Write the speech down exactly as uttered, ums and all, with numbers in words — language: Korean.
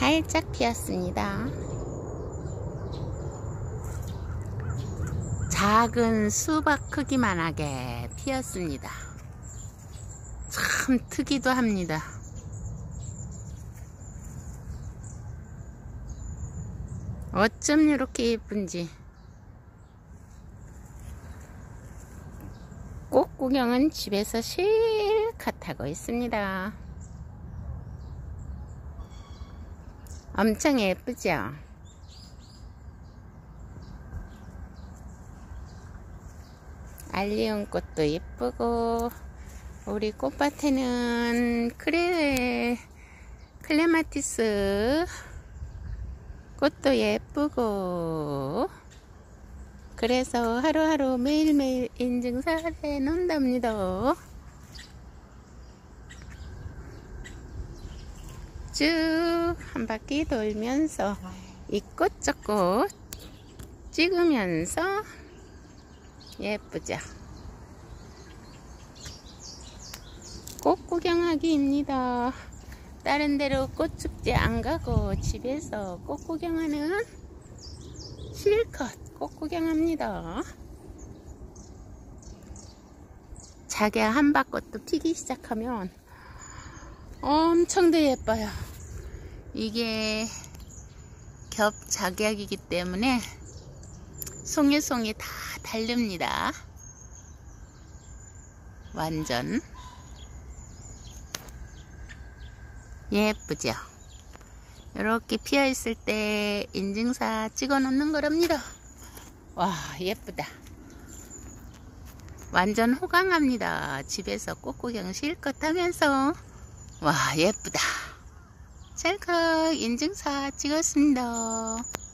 활짝 피었습니다. 작은 수박 크기만하게 피었습니다. 참 특이도 합니다. 어쩜 이렇게 예쁜지. 꽃 구경은 집에서 실컷 하고 있습니다. 엄청 예쁘죠? 알리움 꽃도 예쁘고, 우리 꽃밭에는 크레, 클레마티스 꽃도 예쁘고, 그래서 하루하루 매일매일 인증사를 해 놓는답니다. 쭉 한 바퀴 돌면서 이꽃 저꽃 찍으면서 예쁘죠? 꽃 구경하기입니다. 다른 데로 꽃축제 안 가고 집에서 꽃 구경하는 실컷 꽃 구경합니다. 자기 한박꽃도 피기 시작하면 엄청 더 예뻐요. 이게 겹작약이기 때문에 송이송이 다 다릅니다. 완전 예쁘죠? 이렇게 피어 있을 때 인증사 찍어 놓는 거랍니다. 와, 예쁘다. 완전 호강합니다. 집에서 꽃구경 실컷 하면서. 와, 예쁘다. 찰칵 인증사 찍었습니다.